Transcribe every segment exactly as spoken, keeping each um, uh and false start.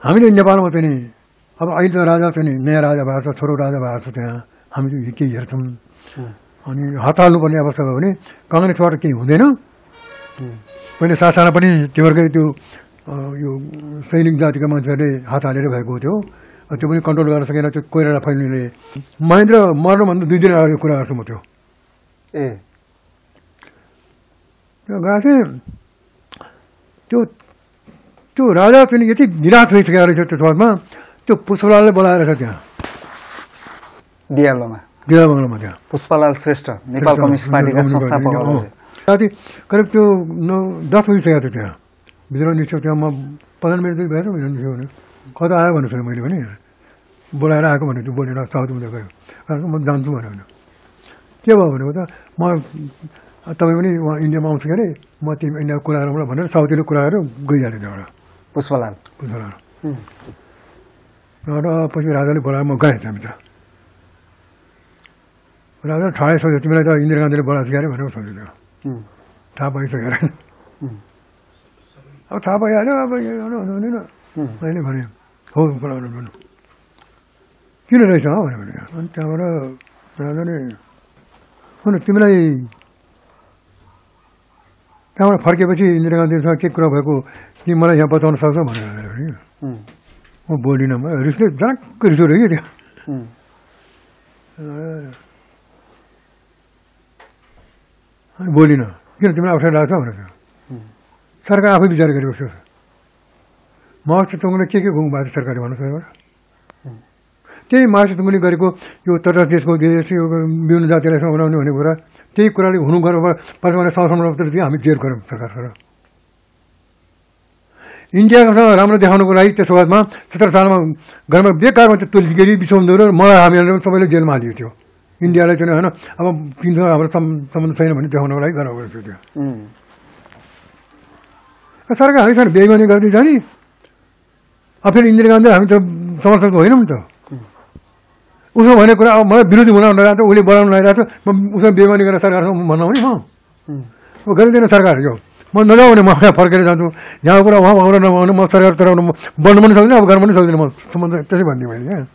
हामीले नेपालमा चाहिँ नि अब अहिले त राजा चाहिँ नि नयाँ राजा भएको छ, छोरो राजा भएको छ, त्यहाँ हामीले केही हेर्छौँ। अनि हात हाल्नुपर्ने अवस्था भयो भने काङ्ग्रेसबाट केही हुँदैन। पहिले सासाना पनि तिमीहरूकै त्यो यो सैनिक जातिका मान्छेहरूले हात हालेर भएको थियो, त्यो पनि कन्ट्रोल गर्न सकेन। त्यो कोइराला फैलिने महेन्द्र मर्नुभन्दा दुई दिन अगाडि कुरा गर्छु म। त्यो ए त्यो गएको थिएँ, त्यो त्यो राजा चाहिँ यति निराश भइसकेको रहेछ त्यो छमा, त्यो पुष्पलालले बोलाएर छ त्यहाँ दियालोमा दिया बङ्गलामा। त्यहाँ पुष्पलाल श्रेष्ठ नेपाल कम्युनिस्ट पार्टीका संस्थापक राति करिब त्यो नौ दस बजिसकेको थियो। त्यहाँ भित्र निस्क्यो, त्यहाँ म पन्ध्र मिनट जति भएर भित्र निस्क्यो भने कता आयो भनेको मैले पनि बोलाएर आएको भनेको त्यो बोलेर साउथ हुँदै गयो। म जान्छु भन्यो भने के भयो भनेको त म तपाईँ पनि उहाँ इन्डियामा आउँछु के अरे, म तिमी इन्डियाको कुरा गरौँ भनेर साउथीले कुरा गरेर गइहाल्यो त्यहाँबाट पुष्पलाल पुष्पलाल। र पछि राजाले बोलाएर म गएँ त्यहाँभित्र। राजाले ठाडै सोध्यो, तिमीलाई त इन्दिरा गान्धीले बोलाएको छ अरे भनेर सोध्यो। त्यो थाहा पाइसक्यो अरे। अब थाहा पाइहाल्यो। अब हुँदैन मैले भने हो बोलाउनु भन्नु किन रहेछ भन्यो भने। अनि त्यहाँबाट राजाले हुन तिमीलाई त्यहाँबाट फर्केपछि इन्दिरा गान्धीसँग के कुरा भएको तिमी मलाई यहाँ बताउन सक्छौ भनेर म बोलिनँ। म रिसले झनक्क रिस उठ्यो कि त्यो। अनि बोलिनँ किन तिमीलाई अप्ठ्यारो लाग्छ भनेर। सरकार आफै विचार गरिबस्छ। माओवादी तुङले के के गुम भएको छ सरकारले भन्नु सरबाट त्यही माओवादी तुङले गरेको यो तटस्थ देशको देश यो विभिन्न जातिलाई बनाउने भन्ने कुरा त्यही कुराले हुनु गर्नुपर्छ भने संसदमा दिए हामी जेल गऱ्यौँ सरकारसँग। इन्डियासँग राम्रो देखाउनुको लागि त्यसको बादमा सत्र सालमा घरमा बेकारमा त्यो गिरी बिछाउँदो र मलाई हामीहरूले सबैले जेलमा हालियो थियो। इन्डियालाई चाहिँ होइन अब तिनसँग हाम्रो सम्बन्ध छैन भने देखाउनको लागि गराएको थियो त्यो। सरकार हामीसँग बेइमानी गर्दैछ नि। अब फेरि इन्दिरा गान्धी हामी त समर्थकको होइनौँ नि त। उसो भनेको कुरा अब मलाई विरोधी बनाउन लगाएको छ, उसले बनाउन लगाइरहेको छ, म उसमा बेइमानी गरेर सरकारसँग भन्नु नि म गरिँदैन सरकार। यो म नजाउँ भने म यहाँ फर्केर जान्छु, यहाँ कुरा उहाँ आउन नआउनु म सरकार तर बन्नु पनि सक्दिनँ, अब गर्न पनि सक्दिनँ। म सम्बन्ध त्यसै भनिदिएँ मैले यहाँ।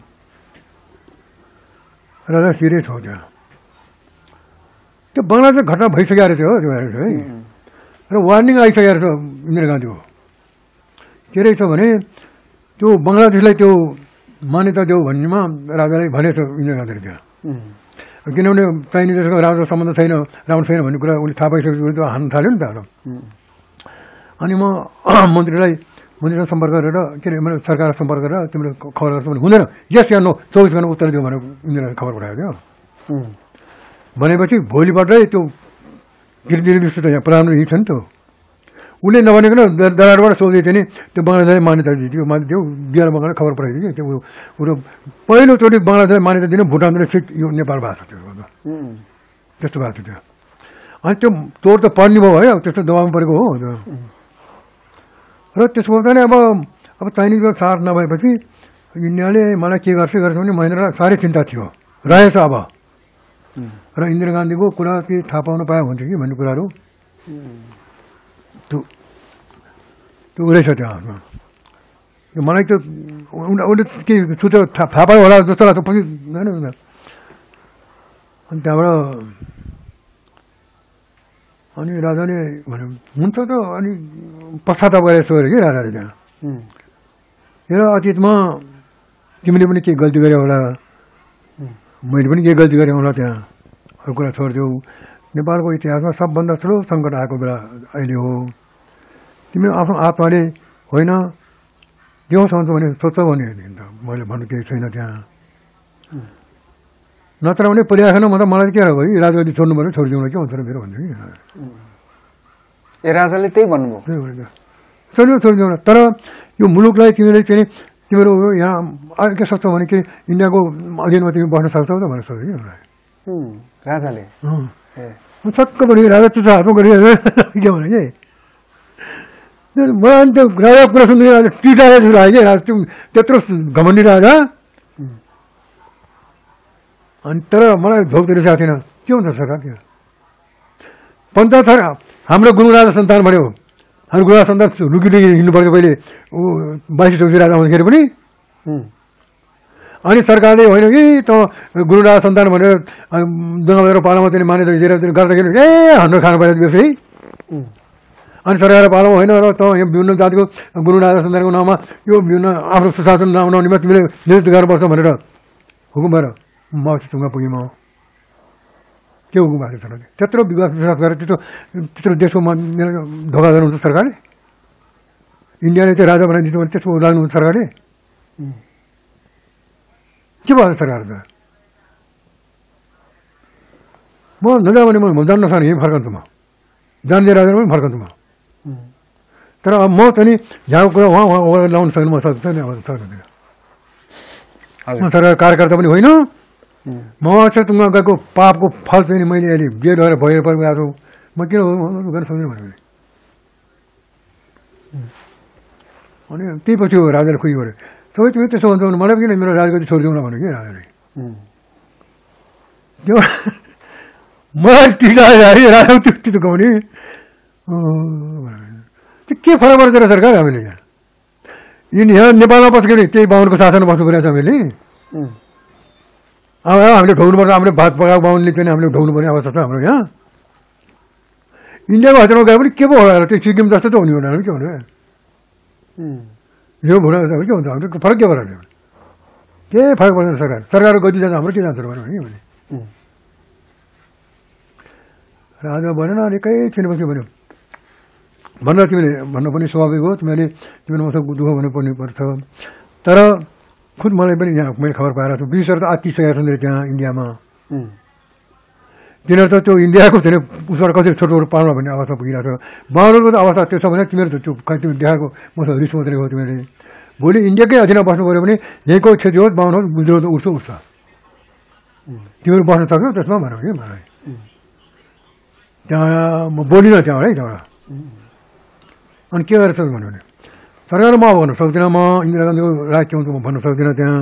राजा सिरियस हो त्यहाँ। त्यो बङ्गलादेश घटना भइसकेको रहेछ हो त्यो है। र वार्निङ आइसकेको रहेछ इन्दिरा गान्धीको। के रहेछ भने त्यो बङ्गलादेशलाई त्यो मान्यता देऊ भन्नेमा राजालाई भनेछ इन्दिरा गान्धीले त्यहाँ। किनभने चाहिने देशको राम्रो सम्बन्ध छैन, राम्रो छैन भन्ने कुरा उसले थाहा पाइसकेपछि उसले त हान्न थाल्यो नि त। अनि म मन्त्रीलाई मन्त्रीसँग सम्पर्क गरेर के अरे मैले सरकारलाई सम्पर्क गरेर तिमीले खबर गर्छौ भने हुँदैन, यस या नो चौबिस घन्टा उत्तर दियो भनेर इन्दिराले खबर पठाएको थियो। भनेपछि भोलिपल्टै त्यो गिरिदिने विश्व त यहाँ प्रधानमन्त्री छ नि त, उसले नभनेकन दरारबाट सोध्दै थियो नि त्यो बङ्गलादेशलाई मान्यता दियो मान्यता दियो बिहार बङ्गाललाई खबर पठाइदियो कि त्यो ऊ पहिलोचोटि बङ्गलादेशलाई मान्यता दिने भुटानले सिट यो नेपाल भएको छ। त्यो त्यस्तो भएको थियो त्यो। अनि त्यो चोर त पर्ने भयो है, त्यस्तो दबाउनु परेको हो। र त्यसको पनि अब अब चाइनिजको साथ नभएपछि इन्डियाले मलाई के गर्छ गर्छ भने महेन्द्रलाई साह्रै चिन्ता थियो रहेछ अब। र इन्दिरा गान्धीको कुरा के थाहा पाउन पायो हुन्थ्यो कि भन्ने कुराहरू त्यो त्यो रहेछ त्यहाँ। मलाई त उसले के सूत्र थाहा पायो होला जस्तो लाग्छ पछि होइन। अनि त्यहाँबाट अनि राजाले भन्यो हुन्छ त। अनि पश्चाताप गरेर सोध्यो कि राजाले त्यहाँ, हेर अतीतमा तिमीले पनि केही गल्ती गऱ्यौ होला, मैले पनि केही गल्ती गरेँ होला, त्यहाँ अरू कुरा छोडिदेऊ। नेपालको इतिहासमा सबभन्दा ठुलो सङ्कट आएको बेला अहिले हो। तिमीले आफ्नो आत्माले होइन देऊ सक्छ भने सोध्छ भने मैले भन्नु केही छैन त्यहाँ। नत्र भने परिआएन म त मलाई के हो कि राजगद्दी छोड्नु पर्यो छोडिदिउँ के हुन्छ मेरो भन्छु कि। ए राजाले त्यही भन्नुभयो। त्यही भनेको छोडिदिउँ छोडिदिउँ तर यो मुलुकलाई तिमीले चाहिँ तिमीहरू यहाँ के सक्छौ भने कि इन्डियाको अधीनमा तिमी बस्न सक्छौ त भनेर सोध्यो कि मलाई राजाले। सक्क भने राजा त्यो हातमा गरिरहेको के भने कि मलाई त्यो राजा कुरा सुन्दै टिटाए जस्तो लाग्यो कि राजा त्यत्रो घमण्डी राजा। अनि तर मलाई धोक्दै रहेको थिएन के हुन्छ सरकार के पञ्चायत हाम्रो गुरु राजा सन्तान भन्यो अनि गुरुनाथ सन्तान लुकी लुकी हिँड्नु पर्थ्यो पहिले ऊ बाइस चौसी राजा आउँदाखेरि पनि अनि सरकारले होइन कि त गुरुनाथ सन्तान भनेर दुर्गा बजार पालामा चाहिँ मान्यता दिएर गर्दाखेरि ए हाम्रो खानु पऱ्यो बेस है अनि सरकार पालामा होइन र त यहाँ विभिन्न जातिको गुरुनाथ सन्तानको नाममा यो विभिन्न आफ्नो सुशासन बनाउनेमा तिमीले नियुक्त गर्नुपर्छ भनेर हुकुम भएर म टुङ्गा पुगेँ म के हुकुम भएको छ त्यत्रो विकास विकास गरेर त्यत्रो त्यत्रो देशको धोका गर्नुहुन्छ सरकारले इन्डियाले त्यो राजा बनाइदिन्छ भने त्यसको लाग्नुहुन्छ सरकारले के भयो सरकार त म नजा भने म जान्न सक्ने यहीँ फर्कन्छु म जान्ने राजा पनि फर्कन्छु म तर अब म चाहिँ नि यहाँको कुरा उहाँ उहाँ लाउन सक्नु म सक्दैन अब सक्दैन म सरकार कार्यकर्ता पनि होइन म चाहिँ तुङ्गा गएको पापको फल चाहिँ नि मैले अहिले बिहे गरेर भएर पनि गएको छु म किन गर्न सक्दिनँ भने अनि त्यही पछि हो राजाले खुसी गऱ्यो सबै तिमी त्यसो भन्छ भने मलाई किन मेरो राजगति छोडिदिउँ न भन्यो कि राजाले त्यो मलाई टिका राजा त्यो त्यो गाउने त्यो के फरक पर्छ र सरकार हामीले यहाँ यिनी यहाँ नेपालमा बस्यो भने त्यही बाहुनको शासनमा बस्नु परेको छ हामीले अब हामीले ढोग्नुपर्छ हामीले भात पकाएको बाहुनले चाहिँ हामीले ढोग्नुपर्ने अवस्था छ हाम्रो यहाँ इन्डियाको हतियारमा गए पनि के पो होला त्यो सिक्किम जस्तो त हुने होला के भन्नु यो भुँडा के हुन्छ हाम्रो फरक के पर्छ के फरक पर्दैन सरकार सरकारको गति जान्छ हाम्रो के जान्छ भन्यो भने राजा भनेन निकै छिनेपछि भन्यो भनेर तिमीले भन्नु पनि स्वाभाविक हो तिमीले तिमीले मसँग दुःख भन्नुपर्ने पर्छ तर खुद मलाई पनि यहाँ मैले खबर पाएर छु ब्रिटिसहरू त आत्तिसकेका छन् त्यहाँ इन्डियामा तिनीहरू त त्यो इन्डियाको चाहिँ उसबाट कसरी छोटो छोटो पार्नु भन्ने अवस्था पुगिरहेको छ बाहुनको त अवस्था त्यो छ भने तिमीहरू त त्यो तिमीले देखाएको मसँग रिस मात्रै हो तिमीले भोलि इन्डियाकै अधीनमा बस्नु पऱ्यो भने यहीँको क्षति होस् बाहुन होस् गुज्रो त उठ्छ उठ्छ तिमीहरू बस्न सक्छौ त्यसमा भनौँ कि मलाई त्यहाँ म बोलिनँ त्यहाँबाट है त्यहाँबाट अनि के गरेर भन्यो भने सरकार म भन्नु सक्दिनँ म इन्दिरा गान्धीको राज के हुन्छ म भन्न सक्दिनँ त्यहाँ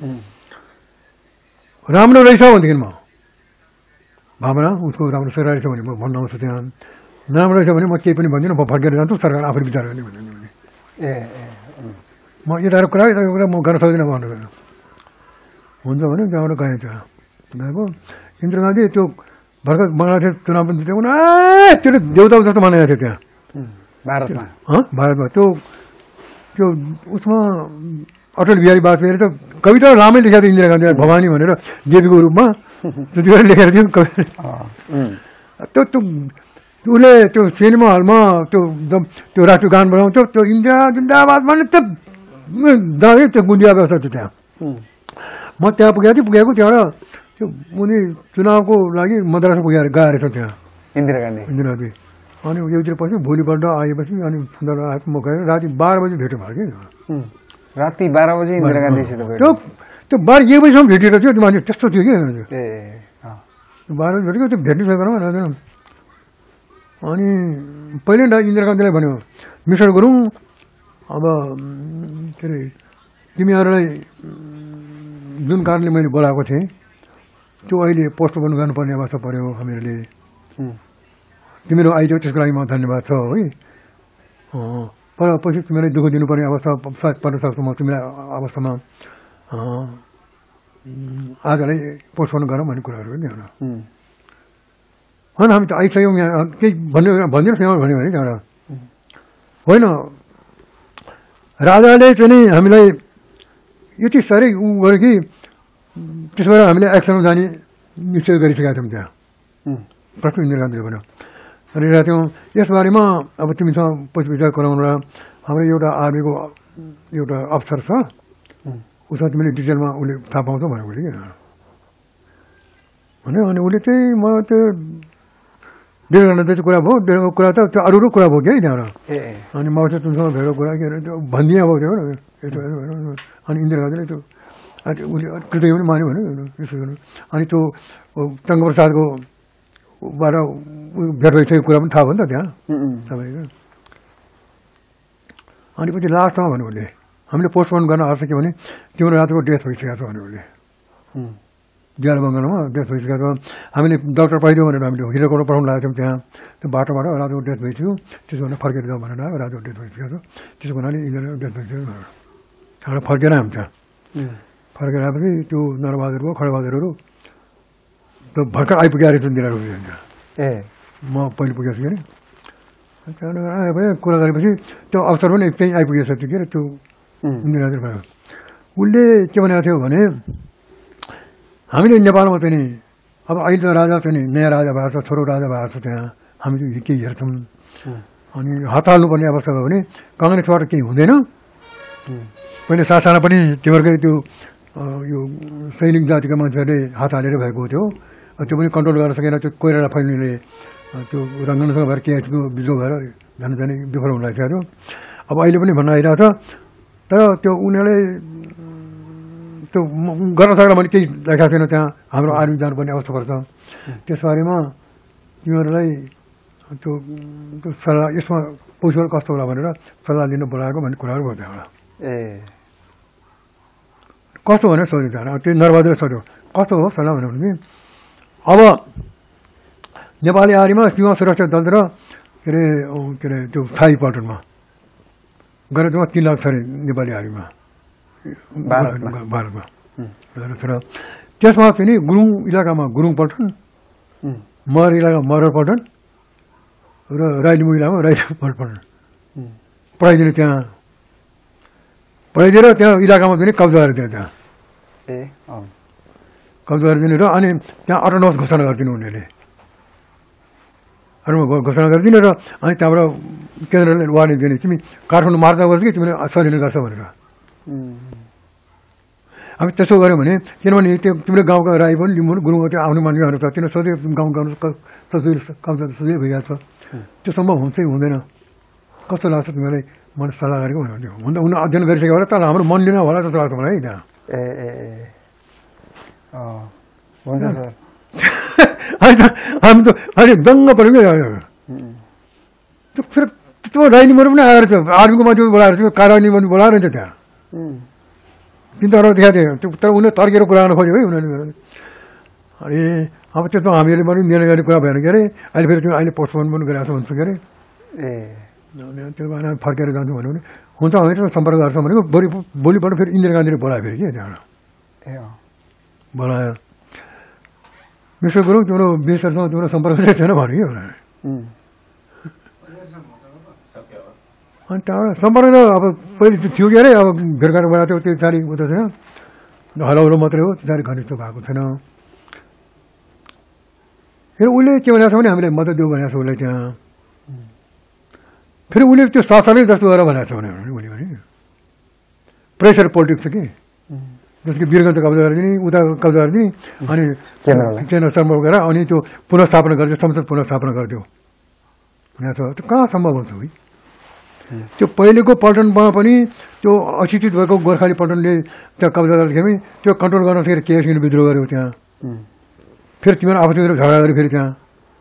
राम्रो रहेछ भनेदेखि म भावना उसको राम्रो सरकार रहेछ भने म भन्न आउँछु त्यहाँ नराम्रो रहेछ भने म केही पनि भन्दिनँ म फर्केर जान्छु सरकार आफैले विचार गर्ने भन्यो भने ए म यताको कुरा यताको कुरा म गर्न सक्दिनँ भन्नु हुन्छ भने त्यहाँबाट गएँ त्यहाँ गएको इन्दिरा गान्धी त्यो भर्खर बङ्गलादेश चुनाव पनि जितेको ए त्यो देउता जस्तो मानेको थियो त्यहाँ भारतमा भारतमा त्यो त्यो उसमा अटल बिहारी वाजपेयीले त कविता रामै लेखेको थियो इन्दिरा गान्धीलाई भवानी भनेर देवीको रूपमा त्यति बेला लेखेको थियो कविता त्यो त्यो उसले त्यो सिनेमा हलमा त्यो एकदम त्यो राष्ट्रिय गान बनाउँथ्यो त्यो इन्दिरा जिन्दाबाद भन्ने त जाँदै त्यो गुन्जिया व्यवस्था थियो त्यहाँ म त्यहाँ पुगेको थिएँ पुगेको त्यहाँबाट त्यो उनी चुनावको लागि मद्रास पुगेर गएर रहेछ त्यहाँ इन्दिरा गान्धी इन्दिरा गान्धी अनि एउतिर पछि भोलिपल्ट आएपछि अनि सुन्दर आएको म गएर राति बाह्र बजी भेट्यो भयो कि राति बाह्र बजी इन्दिरा गान्धीसित त्यो त्यो बाह्र एक बजीसम्म भेटेको थियो त्यो मान्छे त्यस्तो थियो कि ए बाह्र बजी भेटेको त्यो भेट्नु सकेन अनि पहिले इन्दिरा गान्धीलाई भन्यो मिसन गरौँ अब के अरे तिमीहरूलाई जुन कारणले मैले बोलाएको थिएँ त्यो अहिले पोस्टपोन गर्नुपर्ने अवस्था पऱ्यो हामीहरूले तिमीहरू आइदियो त्यसको लागि म धन्यवाद छ है तर पछि तिमीलाई दुःख दिनुपर्ने अवस्था सायद पर्न सक्छु म तिमीलाई अवस्थामा आजलाई पोस्टपोन गरौँ भन्ने कुराहरू पनि त्यहाँबाट होइन हामी त आइसक्यौँ यहाँ केही भन्यो भनिदिनुहोस् यहाँ भन्यो भने त्यहाँबाट होइन राजाले चाहिँ नि हामीलाई यति साह्रै उ गर्यो कि त्यसबाट हामीले एक्सनमा जाने निश्चय गरिसकेका थियौँ त्यहाँ प्रश्न इन्दिरा गान्धीले भन्यो भनेर थियौँ यसबारेमा अब तिमीसँग पछि विचार गराउनुलाई हाम्रो एउटा आर्मीको एउटा अफसर छ उसमा तिमीले डिटेलमा उसले थाहा पाउँछौ भनेको उसले कि भन्यो अनि उसले चाहिँ म त्यो डेढ घन्टा जति कुरा भयो डेढ कुरा त त्यो अरू अरू कुरा भयो कि है त्यहाँबाट अनि म चाहिँ तुमसँग भेटेको कुरा के अरे त्यो भनिदिएँ अब त्यो यस्तो अनि इन्दिरा गान्धीले त्यो उसले कृतज्ञ पनि मान्यो भने यसो गर्नु अनि त्यो टङ्कप्रसादको बाट भेट भइसकेको कुरा पनि थाहा भयो नि त त्यहाँ तपाईँको अनि पछि लास्टमा भन्यो उसले हामीले पोस्टपोन गर्न आवश्यक के भने तिम्रो रातको डेथ भइसकेको छ भन्यो उसले दियाल बङ्गालमा डेथ भइसकेको छ हामीले डाक्टर पाइदियो भनेर हामीले हिरोकोट पठाउनु लागेको थियौँ त्यहाँ त्यो बाटोबाट राजु डेथ भइसक्यो त्यसो भने फर्केर जाउँ भनेर आयो राजु डेथ भइसकेको छ त्यसको हुनाले यिनीहरू डेथ भइसक्यो त्यहाँबाट फर्केर आयौँ त्यहाँ फर्केर आएपछि त्यो नरबहादुरको खडबहादुरहरू त्यो भर्खर आइपुगेको रहेछ तिनीहरू त्यहाँ ए म पहिले पुगेको छु कि त्यहाँबाट आएपछि कुरा गरेपछि त्यो अवसर पनि त्यहीँ आइपुगेको छ त्यो के अरे त्यो इन्दिराजी भयो उसले के भनेको थियो भने हामीले नेपालमा चाहिँ नि अब अहिले त राजा चाहिँ नि नयाँ राजा भएको छ छोरो राजा भएको छ त्यहाँ हामी चाहिँ केही हेर्छौँ अनि हात हाल्नुपर्ने अवस्था भयो भने काङ्ग्रेसबाट केही हुँदैन पहिले सासाना पनि तिमीहरूकै त्यो यो सैनिक जातिका मान्छेहरूले हात हालेर भएको थियो त्यो पनि कन्ट्रोल गर्न सकेन त्यो कोइराला फैलिनेले त्यो रङ्गनसँग भएर केएचको बिजो भएर जान जाने विफल हुन लागेको थियो अब अहिले पनि भन्न आइरहेको छ तर त्यो उनीहरूले त्यो गर्न सक्दा मैले केही लेखाएको छैन त्यहाँ हाम्रो आर्मी जानुपर्ने अवस्था पर्छ त्यसबारेमा तिमीहरूलाई त्यो त्यो सल्लाह यसमा पैसा कस्तो होला भनेर सल्लाह लिन बोलाएको भन्ने कुराहरू भयो त्यहाँबाट ए कस्तो भनेर सोध्यो त्यहाँ त्यो नरबहादुर सोध्यो कस्तो हो सल्लाह भनेर भने अब नेपाली आर्मीमा सीमा सुरक्षा दल र के अरे के अरे त्यो थाई पल्टनमा गरेर त्यहाँ तिन लाख छ अरे नेपाली आर्मीमा भारतमा तर त्यसमा चाहिँ नि गुरुङ इलाकामा गुरुङ पल्टन मगर इलाकामा मगर पल्टन र राइलिमु इलाकामा राइलिमु पल्टन पढाइदिने त्यहाँ पढाइदिएर त्यहाँ इलाकामा पनि कब्जा गरिदिने त्यहाँ ए कब्जा गरिदिने र अनि त्यहाँ अटोनोमस घोषणा गरिदिनु उनीहरूले अटोनोमस घोषणा गरिदिने र अनि त्यहाँबाट केन्द्रले वार्निङ दिने तिमी काठमाडौँ मार्दा गर्छ कि तिमीले सलिने गर्छ भनेर अब त्यसो गऱ्यो भने किनभने त्यो तिम्रो गाउँका राई पनि लिम्बू गुरुङ त्यो आउने मान्छेहरू छ तिनीहरू सधैँ गाउँ गाउँ सजिलो कब्जा सजिलै भइहाल्छ त्यो सम्भव हुन्छ कि हुँदैन कस्तो लाग्छ तिमीलाई मैले सल्लाह गरेको भन्यो हुँदा हुन अध्ययन गरिसक्यो होला तर हाम्रो मन लिन होला जस्तो लाग्छ मलाई है त्यहाँ ए ए ए हुन्छ सर होइन हामी त अहिले दङ्ग पऱ्यो क्या त्यो फेरि त्यो राइनिङहरू पनि आएर थियो आर्मीको मान्छे बोलाएर थियो कारवाही पनि बोलाएर थियो त्यहाँ चिन्ताहरू देखाएको थियो तर उनीहरू तर्केर कुरा गर्न खोज्यो है उनीहरूले अनि अब त्यसमा हामीहरूले पनि निर्णय गर्ने कुरा भएन के अरे अहिले फेरि त्यो अहिले पोस्टपोन पनि गरिरहेको छ भन्छ के अरे ए त्यो भएर फर्केर जान्छौँ भन्यो भने हुन्छ हामीहरू सम्पर्क गर्छौँ भनेको भोलि भोलिपल्ट फेरि इन्दिरा गान्धीले बोलायो फेरि के त्यहाँबाट ए बोलायो मिस्टर गुरुङ तिम्रो बिएसएलसँग तिम्रो सम्पर्क चाहिँ छैन भन्यो कि भनेर अनि त्यहाँबाट सम्पर्क त अब पहिले त्यो थियो के अरे अब भेटघाट बनाएको थियो त्यो साह्रै उता छैन हलो मात्रै हो त्यो साह्रै घनिष्ठ भएको छैन फेरि उसले के भनेको छ भने हामीले मद्दत दियो भनेको छ उसलाई त्यहाँ फेरि उसले त्यो शासनै जस्तो गरेर भनेको छ भने उसले भने प्रेसर पोलिटिक्स छ कि जस्तो कि वीरगञ्ज कब्जा गरिदिने उता कब्जा गरिदिने अनि केन्द्र सम्भव गरेर अनि त्यो पुनर्स्थापना गरिदियो संसद पुनर्स्थापना गरिदियो भनेको छ त्यो कहाँ सम्भव हुन्छ है त्यो पहिलेको पल्टनमा पनि त्यो अशिक्षित भएको गोर्खाली पल्टनले त्यहाँ कब्जा गर्दाखेरि त्यो कन्ट्रोल गर्न सकेर केएसयुले विद्रोह गर्यो त्यहाँ फेरि तिमीहरू आपसतिर झगडा गऱ्यो फेरि त्यहाँ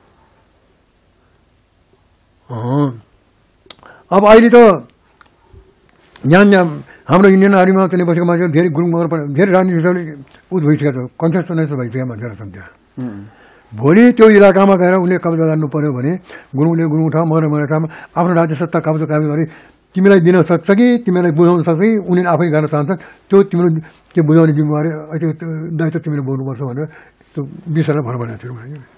अब अहिले त यहाँ यहाँ हाम्रो इन्डियन आर्मीमा त्यसले बसेको मान्छे धेरै गुरुङ मगर धेरै राजनीतिले उद भइसकेको छ कन्सेस्टनेस भइसकेका मान्छेहरू छन् त्यहाँ भोलि त्यो इलाकामा गएर उसले कब्जा गर्नु पर्यो भने गुरुङले गुरुङ ठाउँ मगर मगर ठाउँमा आफ्नो राज्य सत्ता कब्जा काबी गरी तिमीलाई दिन सक्छ कि तिमीलाई बुझाउन सक्छ कि उनीहरूले आफै गर्न चाहन्छ त्यो तिम्रो त्यो बुझाउने जिम्मेवारी त्यो दायित्व तिमीले बोल्नुपर्छ भनेर त्यो विषयलाई भर बनाएको थियो